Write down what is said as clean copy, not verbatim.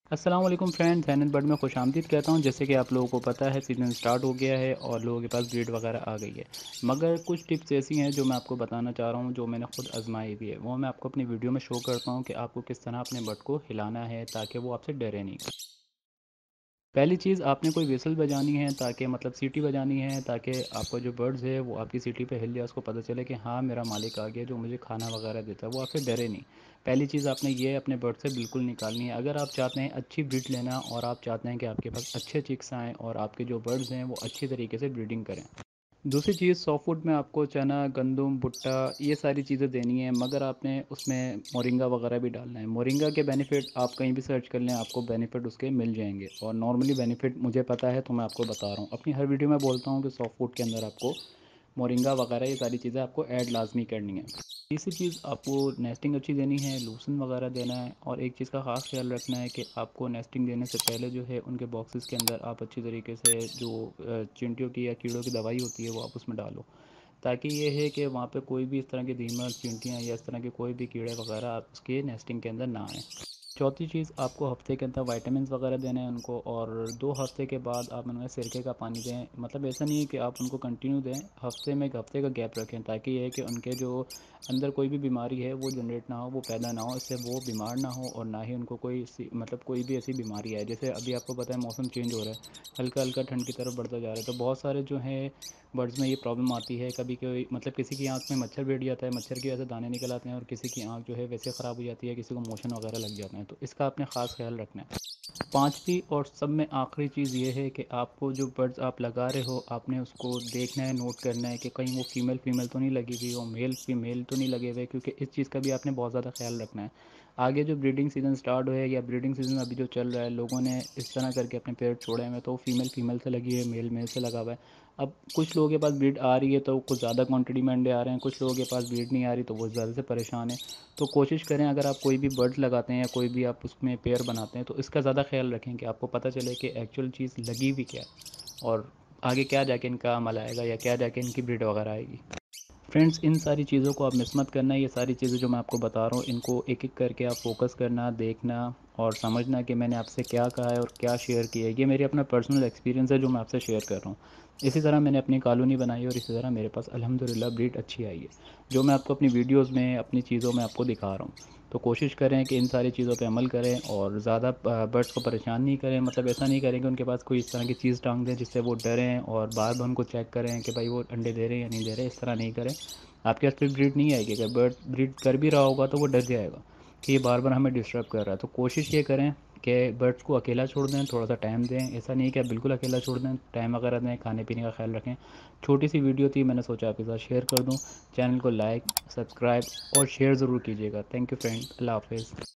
अस्सलाम वालेकुम friends, हैनन bird में खुशामदीद कहता हूँ। जैसे कि आप लोगों को पता है, सीज़न स्टार्ट हो गया है और लोगों के पास ब्रीड वगैरह आ गई है। मगर कुछ टिप्स ऐसी हैं जो मैं आपको बताना चाह रहा हूँ, जो मैंने खुद आजमाई भी है। वो मैं आपको अपनी वीडियो में शो करता हूँ कि आपको किस तरह अपने बर्ड को हिलाना है ताकि वो आपसे डरे नहीं। पहली चीज़, आपने कोई व्हिसल बजानी है ताकि मतलब सीटी बजानी है ताकि आपका जो बर्ड्स है वो आपकी सीटी पे हिल जाए, उसको पता चले कि हाँ, मेरा मालिक आ गया जो मुझे खाना वगैरह देता है, वो आपसे डरे नहीं। पहली चीज़ आपने ये अपने बर्ड से बिल्कुल निकालनी है। अगर आप चाहते हैं अच्छी ब्रीड लेना और आप चाहते हैं कि आपके पास अच्छे चिक्स आएँ और आपके जो बर्ड्स हैं वो अच्छी तरीके से ब्रीडिंग करें। दूसरी चीज़, सॉफ्ट फूड में आपको चना, गंदम, भुट्टा ये सारी चीज़ें देनी है, मगर आपने उसमें मोरिंगा वगैरह भी डालना है। मोरिंगा के बेनिफिट आप कहीं भी सर्च कर लें, आपको बेनिफिट उसके मिल जाएंगे। और नॉर्मली बेनिफिट मुझे पता है तो मैं आपको बता रहा हूँ। अपनी हर वीडियो में बोलता हूँ कि सॉफ्ट फूड के अंदर आपको मोरिंगा वगैरह ये सारी चीज़ें आपको ऐड लाजमी करनी है। तीसरी चीज़, आपको नेस्टिंग अच्छी देनी है, लूसन वगैरह देना है। और एक चीज़ का ख़ास ख्याल रखना है कि आपको नेस्टिंग देने से पहले जो है उनके बॉक्सेस के अंदर आप अच्छी तरीके से जो चींटियों की या कीड़ों की दवाई होती है वो आप उसमें डालो, ताकि ये है कि वहाँ पे कोई भी इस तरह के दीमक, चींटियाँ या इस तरह के कोई भी कीड़े वगैरह आप उसके नेस्टिंग के अंदर ना आएँ। चौथी चीज़, आपको हफ्ते के अंदर वाइटामिन वगैरह देने हैं उनको, और 2 हफ्ते के बाद आप उन्हें सिरके का पानी दें। मतलब ऐसा नहीं है कि आप उनको कंटिन्यू दें, हफ्ते में 1 हफ्ते का गैप रखें, ताकि ये है कि उनके जो अंदर कोई भी बीमारी है वो जनरेट ना हो, वो पैदा ना हो, इससे वो बीमार ना हो और ना ही उनको मतलब कोई भी ऐसी बीमारी आए। जैसे अभी आपको पता है मौसम चेंज हो रहा है, हल्का हल्का ठंड की तरफ बढ़ता जा रहा है, तो बहुत सारे जो है बर्ड्स में ये प्रॉब्लम आती है। कभी कोई मतलब किसी की आँख में मच्छर बैठ जाता है, मच्छर की वजह से दाने निकल आते हैं, और किसी की आँख जो है वैसे ख़राब हो जाती है, किसी को मोशन वगैरह लग जाते हैं, तो इसका आपने ख़ास ख्याल रखना है। पांचवी और सब में आखिरी चीज़ ये है कि आपको जो बर्ड्स आप लगा रहे हो, आपने उसको देखना है, नोट करना है कि कहीं वो फीमेल फीमेल तो नहीं लगी हुई हो, मेल फीमेल तो नहीं लगे हुए, क्योंकि इस चीज़ का भी आपने बहुत ज़्यादा ख्याल रखना है। आगे जो ब्रीडिंग सीज़न स्टार्ट हुए या ब्रीडिंग सीज़न अभी जो चल रहा है, लोगों ने इस तरह करके अपने पेड़ छोड़े हैं, तो फीमेल फीमेल से लगी है, मेल मेल से लगा हुआ है। अब कुछ लोगों के पास ब्रीड आ रही है तो कुछ ज़्यादा क्वांटिटी में अंडे आ रहे हैं, कुछ लोगों के पास ब्रीड नहीं आ रही तो वो ज़्यादा से परेशान है। तो कोशिश करें, अगर आप कोई भी बर्ड्स लगाते हैं या कोई भी आप उसमें पेयर बनाते हैं, तो इसका ज़्यादा ख्याल रखें कि आपको पता चले कि एक्चुअल चीज़ लगी हुई क्या है और आगे क्या जाके इनका अमल आएगा या क्या जाके इनकी ब्रीड वगैरह आएगी। फ्रेंड्स, इन सारी चीज़ों को आप मिस मत करना। ये सारी चीज़ें जो मैं आपको बता रहा हूँ, इनको एक एक करके आप फोकस करना, देखना और समझना कि मैंने आपसे क्या कहा है और क्या शेयर किया है। ये मेरी अपना पर्सनल एक्सपीरियंस है जो मैं आपसे शेयर कर रहा हूँ। इसी तरह मैंने अपनी कॉलोनी बनाई और इसी तरह मेरे पास अल्हम्दुलिल्लाह ब्रीड अच्छी आई है, जो मैं आपको अपनी वीडियोज़ में अपनी चीज़ों में आपको दिखा रहा हूँ। तो कोशिश करें कि इन सारी चीज़ों पे अमल करें और ज़्यादा बर्ड्स को परेशान नहीं करें। मतलब ऐसा नहीं करें कि उनके पास कोई इस तरह की चीज़ टांग दें जिससे वो डरें और बार बार उनको चेक करें कि भाई वो अंडे दे रहे हैं या नहीं दे रहे। इस तरह नहीं करें, आपके पास फिर ब्रीड नहीं आएगी। अगर बर्ड ब्रीड कर भी रहा होगा तो वो डर जाएगा कि ये बार बार हमें डिस्टर्ब कर रहा है। तो कोशिश ये करें कि बर्ड्स को अकेला छोड़ दें, थोड़ा सा टाइम दें। ऐसा नहीं है कि आप बिल्कुल अकेला छोड़ दें, टाइम वगैरह दें, खाने पीने का ख्याल रखें। छोटी सी वीडियो थी, मैंने सोचा आपके साथ शेयर कर दूँ। चैनल को लाइक, सब्सक्राइब और शेयर ज़रूर कीजिएगा। थैंक यू फ्रेंड, अल्लाह हाफिज़।